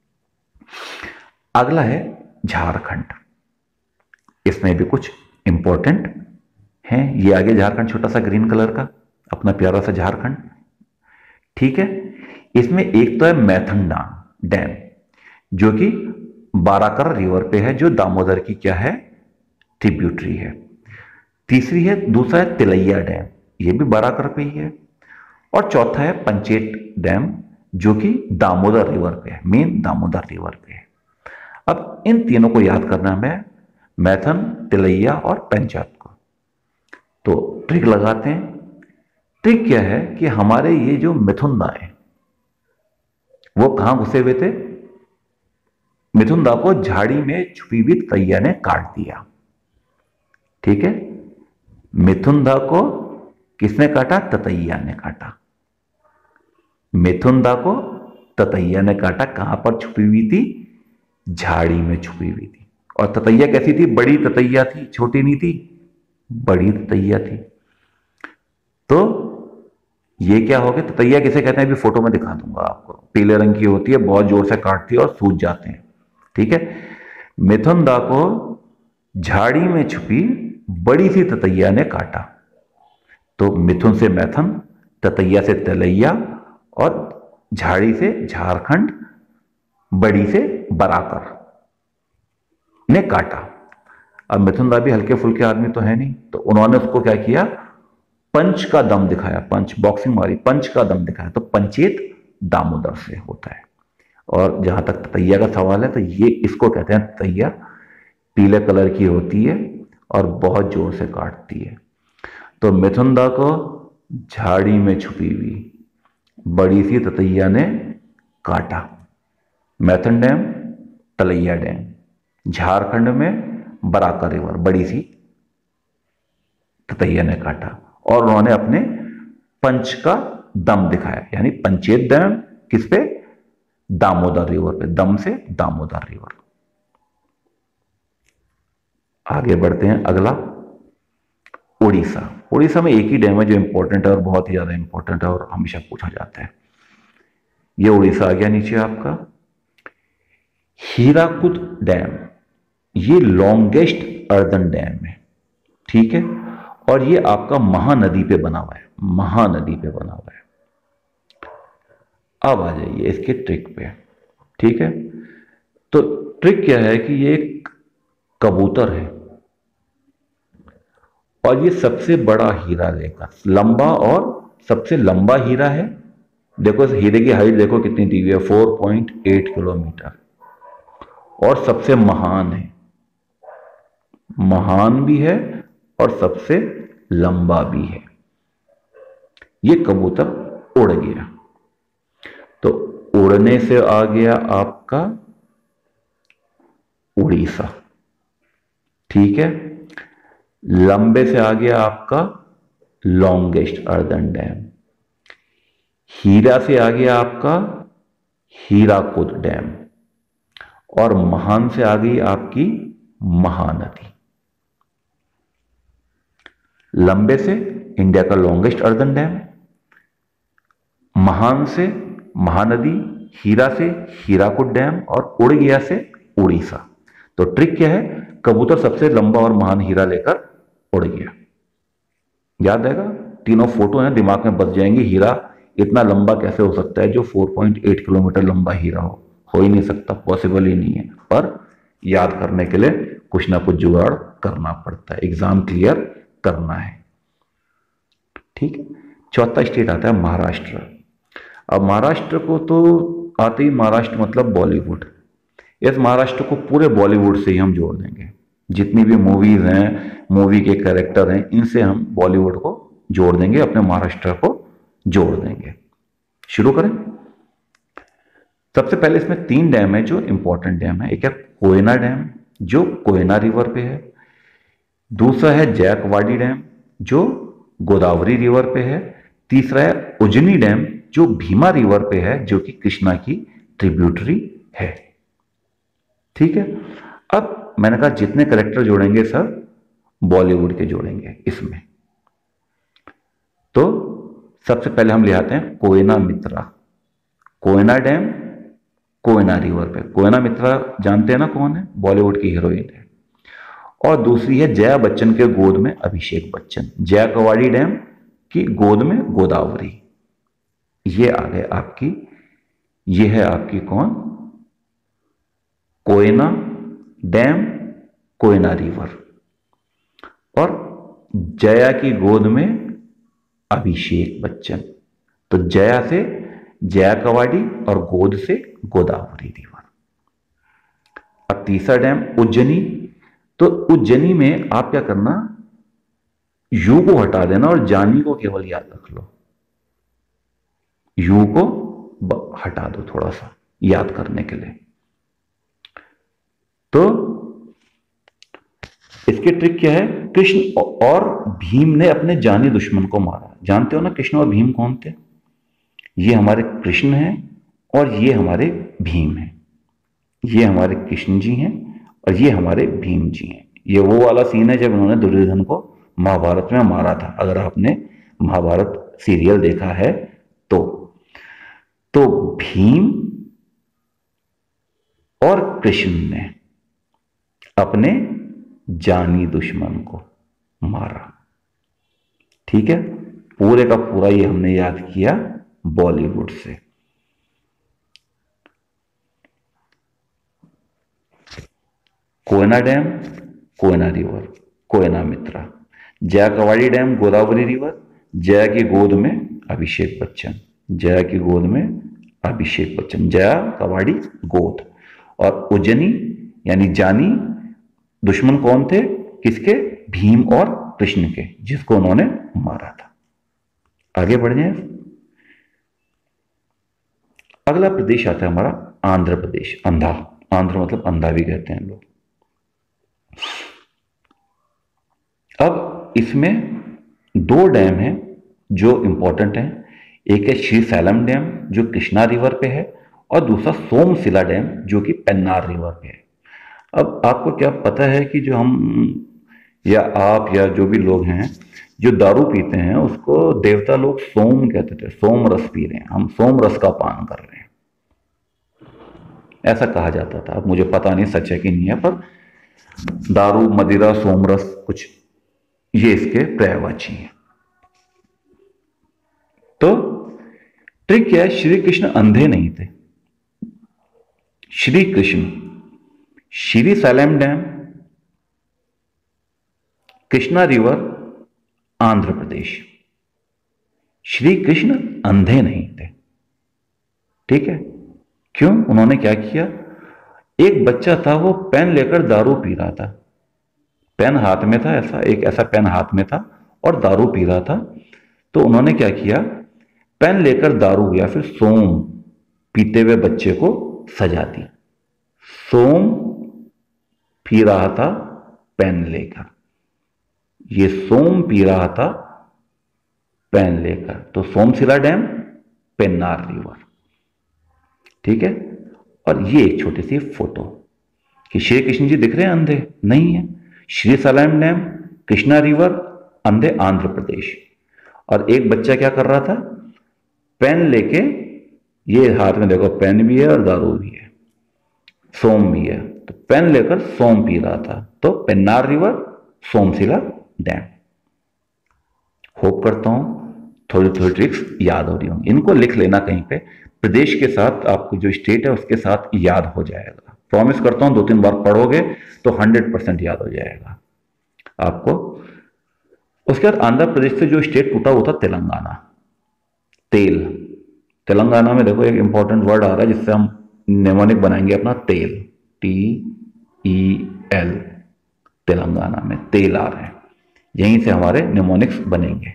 अगला है झारखंड। इसमें भी कुछ इंपॉर्टेंट है। ये आगे झारखंड, छोटा सा ग्रीन कलर का अपना प्यारा सा झारखंड। ठीक है, इसमें एक तो है मैथन डैम जो कि बाराकर रिवर पे है, जो दामोदर की क्या है? ट्रिब्यूटरी है। तीसरी है, दूसरा है तिलैया डैम, ये भी बाराकर पे ही है। और चौथा है पंचेत डैम जो कि दामोदर रिवर पे है, मेन दामोदर रिवर पे है। अब इन तीनों को याद करना है, मैथन, तिलैया और पंचायत को। तो ट्रिक लगाते हैं ट्रिक क्या है कि हमारे ये जो मिथुन दा है वो कहां घुसे हुए थे? मिथुन दा को झाड़ी में छुपी हुई ततैया ने काट दिया। ठीक है, मिथुन दा को किसने काटा? ततैया ने काटा। मिथुन दा को ततैया ने काटा। कहां पर छुपी हुई थी? झाड़ी में छुपी हुई थी। और ततैया कैसी थी? बड़ी ततैया थी, छोटी नहीं थी, बड़ी ततैया थी। तो ये क्या हो गया? ततैया किसे कहते हैं अभी फोटो में दिखा दूंगा आपको। पीले रंग की होती है, बहुत जोर से काटती है और सूज जाते हैं। ठीक है, मिथुन दा को झाड़ी में छुपी बड़ी सी ततैया ने काटा। तो मिथुन से मैथन, ततैया से तलैया और झाड़ी से झारखंड, बड़ी से बराकर ने काटा। अब मिथुन दा भी हल्के फुल्के आदमी तो है नहीं, तो उन्होंने उसको क्या किया? पंच का दम दिखाया। पंच, बॉक्सिंग मारी, पंच का दम दिखाया। तो पंचेत दामोदर से होता है। और जहां तक ततैया का सवाल है, तो ये इसको कहते हैं ततैया। पीले कलर की होती है और बहुत जोर से काटती है। तो मिथुन दा को झाड़ी में छुपी हुई बड़ी सी ततैया ने काटा। मैथन डैम, तलैया डैम, झारखंड में बराकर रिवर, बड़ी सी ततैया ने काटा। और उन्होंने अपने पंच का दम दिखाया, यानी पंचेत डैम किस पे? दामोदर रिवर पे। दम से दामोदर रिवर। आगे बढ़ते हैं। अगला उड़ीसा। उड़ीसा में एक ही डैम है जो इंपॉर्टेंट है और बहुत ही ज्यादा इंपॉर्टेंट है और हमेशा पूछा जाता है। ये उड़ीसा आ गया नीचे आपका। हीराकुद डैम, ये लॉन्गेस्ट अर्दन डैम है। ठीक है, और ये आपका महानदी पे बना हुआ है। महानदी पे बना हुआ है। अब आ जाइए इसके ट्रिक पे। ठीक है, तो ट्रिक क्या है कि ये एक कबूतर है और ये सबसे बड़ा हीरा लेकर, लंबा और सबसे लंबा हीरा है। देखो इस हीरे की हाइट देखो कितनी दी हुई है, चार पॉइंट आठ किलोमीटर। और सबसे महान है, महान भी है और सबसे लंबा भी है। ये कबूतर उड़ गया, तो उड़ने से आ गया आपका उड़ीसा। ठीक है, लंबे से आ गया आपका लॉन्गेस्ट अर्दन डैम। हीरा से आ गया आपका हीराकुद डैम। और महान से आ गई आपकी महानदी। लंबे से इंडिया का लॉन्गेस्ट अर्दन डैम, महान से महानदी, हीरा से हीराकुद डैम और उड़ गया से उड़ीसा। तो ट्रिक क्या है? कबूतर सबसे लंबा और महान हीरा लेकर उड़ गया। याद आएगा? तीनों फोटो हैं, दिमाग में बस जाएंगे। हीरा इतना लंबा कैसे हो सकता है जो चार पॉइंट आठ किलोमीटर लंबा हीरा हो? हो ही नहीं सकता, पॉसिबल ही नहीं है। पर याद करने के लिए कुछ ना कुछ जुगाड़ करना पड़ता है, एग्जाम क्लियर करना है। ठीक है, चौथा स्टेट आता है महाराष्ट्र। अब महाराष्ट्र को तो आते ही महाराष्ट्र मतलब बॉलीवुड। इस महाराष्ट्र को पूरे बॉलीवुड से ही हम जोड़ देंगे। जितनी भी मूवीज हैं, मूवी के कैरेक्टर हैं, इनसे हम बॉलीवुड को जोड़ देंगे, अपने महाराष्ट्र को जोड़ देंगे। शुरू करें। सबसे पहले इसमें तीन डैम है जो इंपॉर्टेंट डैम है। एक है कोयना डैम जो कोयना रिवर पे है। दूसरा है जायकवाड़ी डैम जो गोदावरी रिवर पे है। तीसरा है उजनी डैम जो भीमा रिवर पे है, जो कि कृष्णा की ट्रिब्यूटरी है। ठीक है, अब मैंने कहा जितने करेक्टर जोड़ेंगे सब बॉलीवुड के जोड़ेंगे इसमें। तो सबसे पहले हम ले आते हैं कोयना मित्रा। कोयना डैम कोयना रिवर पे। कोयना मित्रा जानते हैं ना कौन है? बॉलीवुड की हीरोइन है। और दूसरी है जया बच्चन के गोद में अभिषेक बच्चन, जया कवाड़ी डैम की गोद में गोदावरी। ये आ गए आपकी, ये है आपकी कौन? Koyna dam, Koyna river. और जया की गोद में अभिषेक बच्चन। तो जया से जया कवाड़ी और गोद से गोदावरी रिवर। अब तीसरा डैम उज्जैनी। तो उज्जैनी में आप क्या करना, यू को हटा देना और जानी को केवल याद रख लो। यू को हटा दो थोड़ा सा याद करने के लिए। तो इसकी ट्रिक क्या है? कृष्ण और भीम ने अपने जानी दुश्मन को मारा। जानते हो ना कृष्ण और भीम कौन थे? ये हमारे कृष्ण हैं और ये हमारे भीम हैं। ये हमारे कृष्ण जी हैं और ये हमारे भीम जी हैं। ये वो वाला सीन है जब उन्होंने दुर्योधन को महाभारत में मारा था, अगर आपने महाभारत सीरियल देखा है तो। तो भीम और कृष्ण ने अपने जानी दुश्मन को मारा। ठीक है, पूरे का पूरा ये हमने याद किया बॉलीवुड से। Koyna dam, Koyna river, Koena Mitra. Jayakwadi dam, Godavari river. Jaya की गोद में अभिषेक बच्चन। जया की गोद में अभिषेक बच्चन। जया कवाड़ी गोद। और उज्जैनी यानी जानी दुश्मन कौन थे? किसके? भीम और कृष्ण के, जिसको उन्होंने मारा था। आगे बढ़ जाए। अगला प्रदेश आता है हमारा आंध्र प्रदेश। अंधा, आंध्र मतलब अंधा भी कहते हैं लोग। अब इसमें दो डैम हैं जो इंपॉर्टेंट हैं। एक है श्रीशैलम डैम जो कृष्णा रिवर पे है, और दूसरा सोमशिला डैम जो कि पेन्नार रिवर पे है। अब आपको क्या पता है कि जो हम या आप या जो भी लोग हैं जो दारू पीते हैं उसको देवता लोग सोम कहते थे। सोम रस पी रहे हैं, हम सोम रस का पान कर रहे हैं, ऐसा कहा जाता था। अब मुझे पता नहीं सच है कि नहीं है, पर दारू, मदिरा, सोमरस कुछ ये इसके पर्यायवाची हैं। तो ट्रिक क्या है? श्री कृष्ण अंधे नहीं थे। Shri Krishna Srisailam dam, Krishna river, Andhra Pradesh. श्री कृष्ण अंधे नहीं थे। ठीक है, क्यों? उन्होंने क्या किया? एक बच्चा था, वो पेन लेकर दारू पी रहा था। पेन हाथ में था, ऐसा एक ऐसा पेन हाथ में था और दारू पी रहा था। तो उन्होंने क्या किया? पेन लेकर दारू या फिर सोम पीते हुए बच्चे को सजा दी। सोम पी रहा था पेन लेकर, ये सोम पी रहा था पेन लेकर। तो सोमशिला डैम, पेन्नार रिवर। ठीक है, और ये एक छोटी सी फोटो कि श्री कृष्ण जी दिख रहे हैं अंधे? नहीं है। श्रीशैलम डैम, कृष्णा रिवर, अंधे आंध्र प्रदेश। और एक बच्चा क्या कर रहा था? पेन लेके, ये हाथ में देखो पेन भी है और दारू भी है, सोम भी है। तो पेन लेकर सोम पी रहा था। तो Pennar river, Somasila dam. Hope करता हूं थोड़ी थोड़ी ट्रिक्स याद हो रही होंगी। इनको लिख लेना कहीं पे, प्रदेश के साथ आपको जो स्टेट है उसके साथ याद हो जाएगा। प्रॉमिस करता हूं दो तीन बार पढ़ोगे तो हंड्रेड परसेंट याद हो जाएगा आपको। उसके बाद आंध्र प्रदेश से जो स्टेट टूटा वो था तेलंगाना। तेल, तेलंगाना में देखो एक इंपॉर्टेंट वर्ड आ रहा है जिससे हम नेमोनिक बनाएंगे अपना, तेल। टी ई एल, तेलंगाना में तेल आ रहे हैं, यहीं से हमारे निमोनिक्स बनेंगे।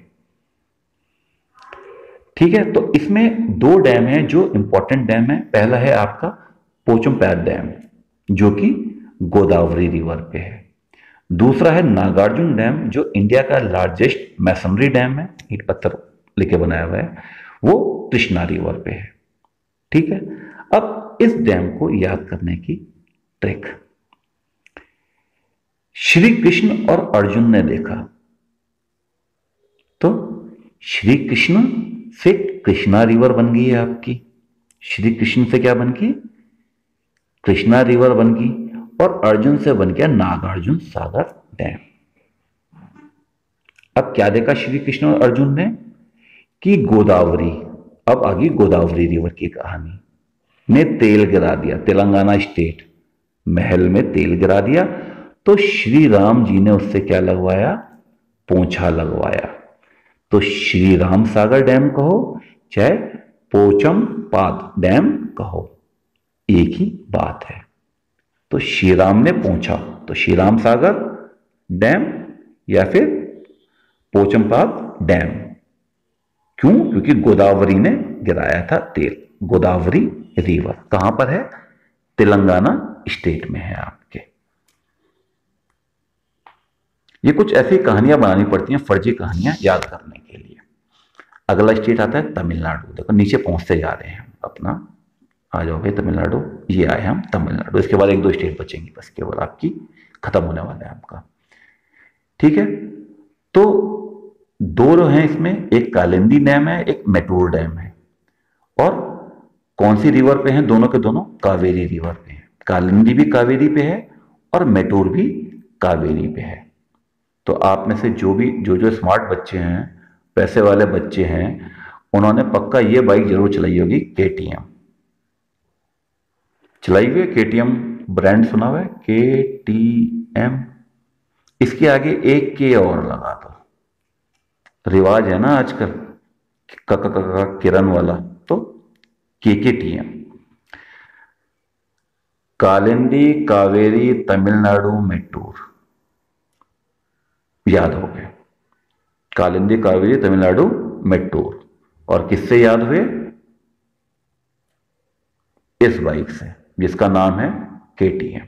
ठीक है, तो इसमें दो डैम हैं जो इंपॉर्टेंट डैम है। पहला है आपका पोचमपैट डैम जो कि गोदावरी रिवर पे है। दूसरा है नागार्जुन डैम जो इंडिया का लार्जेस्ट मैसनरी डैम है, ईंट पत्थर लेके बनाया हुआ है, वो कृष्णा रिवर पे है। ठीक है, अब इस डैम को याद करने की ट्रिक। श्री कृष्ण और अर्जुन ने देखा, तो श्री कृष्ण से कृष्णा रिवर बन गई है आपकी। श्री कृष्ण से क्या बन गई? कृष्णा रिवर बन गई। और अर्जुन से बन गया नागार्जुन सागर डैम। अब क्या देखा श्री कृष्ण और अर्जुन ने कि गोदावरी, अब आ गई गोदावरी रिवर की कहानी, ने तेल गिरा दिया। तेलंगाना स्टेट महल में तेल गिरा दिया। तो श्री राम जी ने उससे क्या लगवाया? पोंछा लगवाया। तो श्री राम सागर डैम कहो चाहे पोचमपाद डैम कहो, एक ही बात है। तो श्री राम ने पोंछा, तो श्री राम सागर डैम या फिर पोचमपाद डैम। क्यों? क्योंकि गोदावरी ने गिराया था तेल। गोदावरी रिवर कहां पर है? तेलंगाना स्टेट में है आपके। ये कुछ ऐसी कहानियां बनानी पड़ती हैं, फर्जी कहानियां याद करने के लिए। अगला स्टेट आता है तमिलनाडु। देखो नीचे पहुंचते जा रहे हैं अपना, आ जाओगे तमिलनाडु, ये आए हम तमिलनाडु। इसके बाद एक दो स्टेट बचेंगी बस, केवल आपकी खत्म होने वाला है आपका। ठीक है, तो दो हैं इसमें, एक कालिंदी डैम है, एक मेटूर डैम है। और कौन सी रिवर पे हैं? दोनों के दोनों कावेरी रिवर पे हैं। कालिंदी भी कावेरी पे है और मेटूर भी कावेरी पे है। तो आप में से जो भी जो जो स्मार्ट बच्चे हैं, पैसे वाले बच्चे हैं, उन्होंने पक्का ये बाइक जरूर चलाई होगी, केटीएम चलाई हुई है। केटीएम ब्रांड सुना हुआ है, केटीएम। इसके आगे एक के और लगा दो, रिवाज है ना आजकल का का का किरण वाला, तो K K T M. Kalindi Kaveri Tamil Nadu Mettur, याद हो गए। कालिंदी कावेरी तमिलनाडु मेट्टूर। और किससे याद हुए? इस बाइक से जिसका नाम है केटीएम।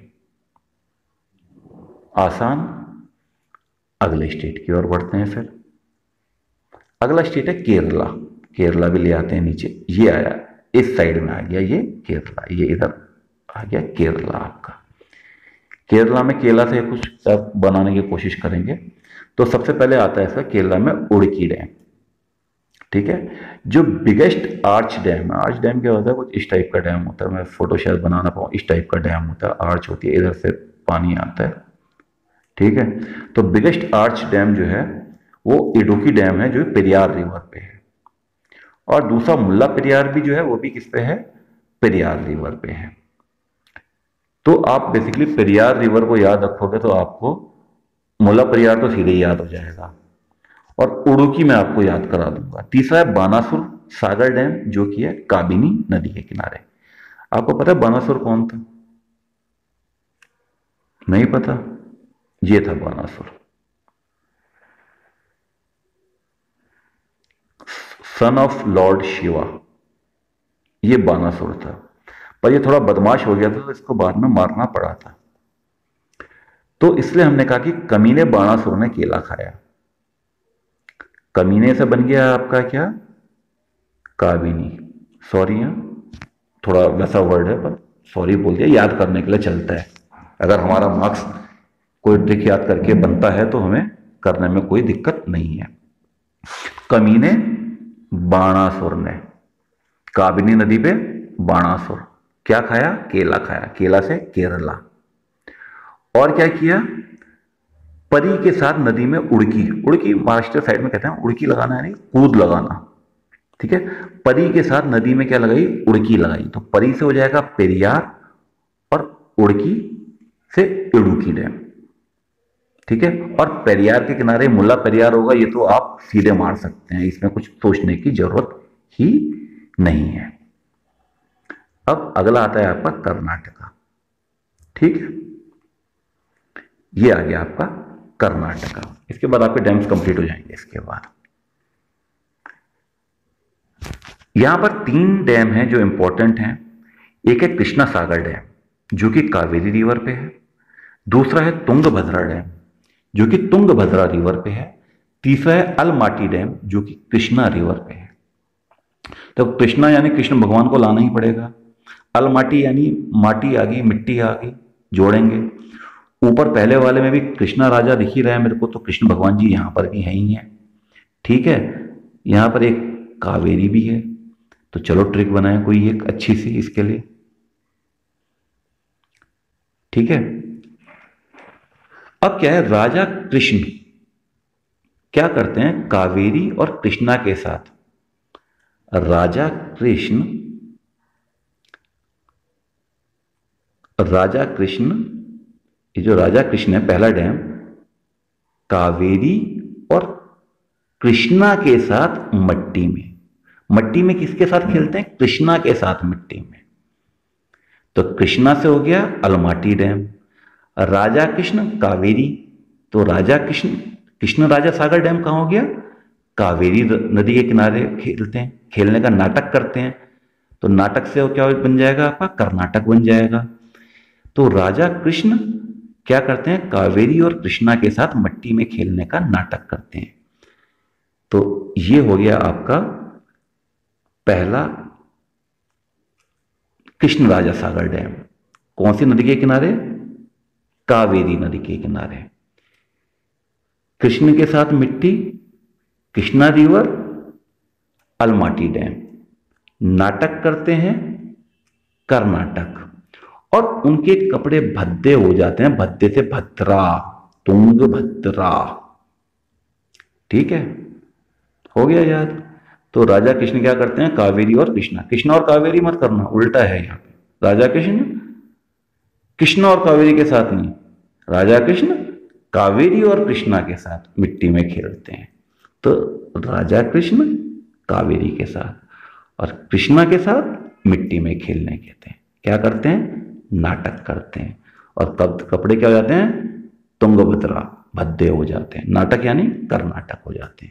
आसान। अगले स्टेट की ओर बढ़ते हैं फिर। अगला स्टेट है केरला। केरला भी ले आते हैं नीचे, ये आया इस साइड में आ गया, ये केरला, ये इधर आ गया केरला आपका। केरला में केला से कुछ बनाने की कोशिश करेंगे। तो सबसे पहले आता है इसका केरला में उड़की डैम। ठीक है, जो बिगेस्ट आर्च डैम है। आर्च डैम क्या होता है? कुछ इस टाइप का डैम होता है, मैं फोटो शायद बनाना पाऊँ। इस टाइप का डैम होता है, आर्च होती है, इधर से पानी आता है। ठीक है, तो बिगेस्ट आर्च डैम जो है वो इडुक्की डैम है, जो पेरियार रिवर पे है। और दूसरा मुल्ला पेरियार भी जो है वो भी किस पे है? पेरियार रिवर पे है। तो आप बेसिकली पेरियार रिवर को याद रखोगे तो आपको मुल्ला पेरियार तो सीधे ही याद हो जाएगा। और उडुकी मैं आपको याद करा दूंगा। तीसरा है बानासुर सागर डैम, जो कि है काबिनी नदी के किनारे। आपको पता है बानासुर कौन था? नहीं पता? ये था Banasur, son of lord Shiva. ये बानासुर था, पर ये थोड़ा बदमाश हो गया था तो इसको बाद में मारना पड़ा था। तो इसलिए हमने कहा कि कमीने बानासुर ने केला खाया। कमीने से बन गया आपका क्या? काबिनी। सॉरी, थोड़ा वैसा वर्ड है पर सॉरी बोल दिया, याद करने के लिए चलता है। अगर हमारा मार्क्स कोई ट्रिक याद करके बनता है तो हमें करने में कोई दिक्कत नहीं है। कमीने बाणासुर ने काबिनी नदी पे बाणासुर क्या खाया? केला खाया। केला से केरला। और क्या किया? परी के साथ नदी में उड़की, उड़की महाराष्ट्र साइड में कहते हैं उड़की लगाना, यानी कूद लगाना। ठीक है, परी के साथ नदी में क्या लगाई? उड़की लगाई। तो परी से हो जाएगा पेरियार और उड़की से इडुक्की डैम। ठीक है, और पेरियार के किनारे मुल्ला पेरियार होगा, ये तो आप सीधे मार सकते हैं, इसमें कुछ सोचने की जरूरत ही नहीं है। अब अगला आता है आपका कर्नाटका। ठीक है, ये आ गया आपका कर्नाटका। इसके बाद आपके डैम्स कंप्लीट हो जाएंगे। इसके बाद यहां पर तीन डैम हैं जो इंपॉर्टेंट हैं। एक है कृष्णा सागर डैम, जो कि कावेरी रिवर पे है। दूसरा है तुंगभद्रा डैम, जो कि तुंगभद्रा रिवर पे है। तीसरा है अलमाटी डैम, जो कि कृष्णा रिवर पे है। तो कृष्णा यानी कृष्ण भगवान को लाना ही पड़ेगा। अलमाटी यानी माटी आ गई, मिट्टी आ गई, जोड़ेंगे। ऊपर पहले वाले में भी कृष्णा राजा दिख ही रहा है मेरे को, तो कृष्ण भगवान जी यहां पर भी है ही है। ठीक है, यहां पर एक कावेरी भी है। तो चलो ट्रिक बनाए कोई एक अच्छी सी इसके लिए। ठीक है, अब क्या है, राजा कृष्ण क्या करते हैं? कावेरी और कृष्णा के साथ राजा कृष्ण राजा कृष्ण ये जो राजा कृष्ण है पहला डैम, कावेरी और कृष्णा के साथ मट्टी में मट्टी में किसके साथ खेलते हैं? कृष्णा के साथ मिट्टी में। तो कृष्णा से हो गया अलमाटी डैम। राजा कृष्ण कावेरी, तो राजा कृष्ण कृष्ण राजा सागर डैम कहाँ हो गया? कावेरी नदी के किनारे खेलते हैं, खेलने का नाटक करते हैं। तो नाटक से वो क्या बन जाएगा? आपका कर्नाटक बन जाएगा। तो राजा कृष्ण क्या करते हैं? कावेरी और कृष्णा के साथ मिट्टी में खेलने का नाटक करते हैं। तो ये हो गया आपका पहला कृष्ण राजा सागर डैम। कौन सी नदी के किनारे? कावेरी नदी के किनारे। कृष्ण के साथ मिट्टी, कृष्णा रिवर, अलमाटी डैम। नाटक करते हैं कर्नाटक, और उनके कपड़े भद्दे हो जाते हैं, भद्दे से भद्रा, तुंगभद्रा। ठीक है, हो गया याद। तो राजा कृष्ण क्या करते हैं? कावेरी और कृष्णा, कृष्णा और कावेरी मत करना, उल्टा है यहां पे। राजा कृष्ण कृष्णा और कावेरी के साथ नहीं, राजा कृष्ण कावेरी और कृष्णा के साथ मिट्टी में खेलते हैं। तो राजा कृष्ण कावेरी के साथ और कृष्णा के साथ मिट्टी में खेलने कहते हैं। क्या करते हैं? नाटक करते हैं। और तब कपड़े क्या हो जाते हैं? तुंगभद्रा, भद्दे हो जाते हैं। नाटक यानी कर्नाटक हो जाते हैं।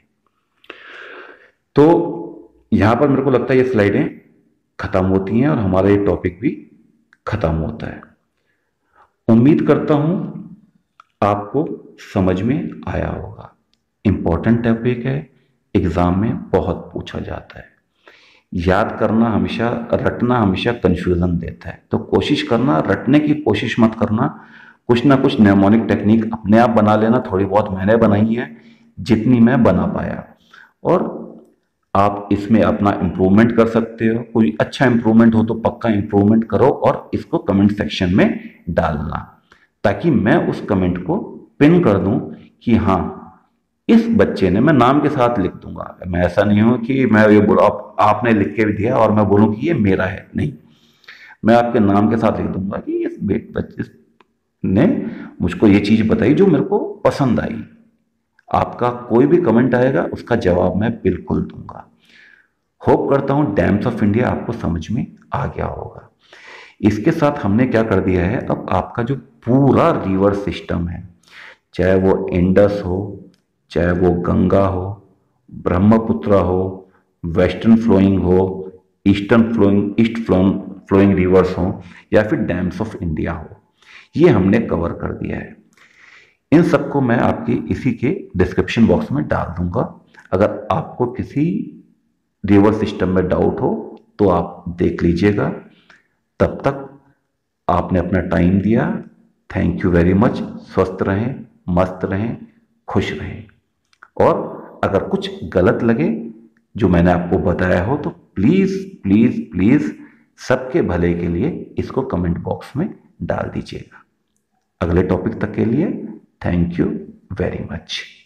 तो यहां पर मेरे को लगता है ये स्लाइडें खत्म होती हैं और हमारा ये टॉपिक भी खत्म होता है। उम्मीद करता हूं आपको समझ में आया होगा। इंपॉर्टेंट टॉपिक है, एग्जाम में बहुत पूछा जाता है। याद करना हमेशा, रटना हमेशा कंफ्यूजन देता है। तो कोशिश करना, रटने की कोशिश मत करना। कुछ ना कुछ नेमोनिक टेक्निक अपने आप बना लेना। थोड़ी बहुत मैंने बनाई है, जितनी मैं बना पाया। और आप इसमें अपना इम्प्रूवमेंट कर सकते हो। कोई अच्छा इम्प्रूवमेंट हो तो पक्का इम्प्रूवमेंट करो और इसको कमेंट सेक्शन में डालना, ताकि मैं उस कमेंट को पिन कर दूं कि हाँ इस बच्चे ने, मैं नाम के साथ लिख दूंगा। मैं ऐसा नहीं हूं कि मैं ये बोला आप, आपने लिख के भी दिया और मैं बोलूं कि ये मेरा है, नहीं। मैं आपके नाम के साथ लिख दूंगा कि इस बच्चे ने मुझको ये चीज बताई जो मेरे को पसंद आई। आपका कोई भी कमेंट आएगा उसका जवाब मैं बिल्कुल दूंगा। होप करता हूं डैम्स ऑफ इंडिया आपको समझ में आ गया होगा। इसके साथ हमने क्या कर दिया है, अब आपका जो पूरा रिवर सिस्टम है, चाहे वो इंडस हो, चाहे वो गंगा हो, ब्रह्मपुत्र हो, वेस्टर्न फ्लोइंग हो, eastern flowing east flowing rivers हो, या फिर डैम्स ऑफ इंडिया हो, ये हमने कवर कर दिया है। इन सबको मैं आपकी इसी के डिस्क्रिप्शन बॉक्स में डाल दूंगा। अगर आपको किसी रिवर सिस्टम में डाउट हो तो आप देख लीजिएगा। तब तक आपने अपना टाइम दिया, थैंक यू वेरी मच। स्वस्थ रहें, मस्त रहें, खुश रहें। और अगर कुछ गलत लगे जो मैंने आपको बताया हो तो प्लीज प्लीज प्लीज सबके भले के लिए इसको कमेंट बॉक्स में डाल दीजिएगा। अगले टॉपिक तक के लिए थैंक यू वेरी मच।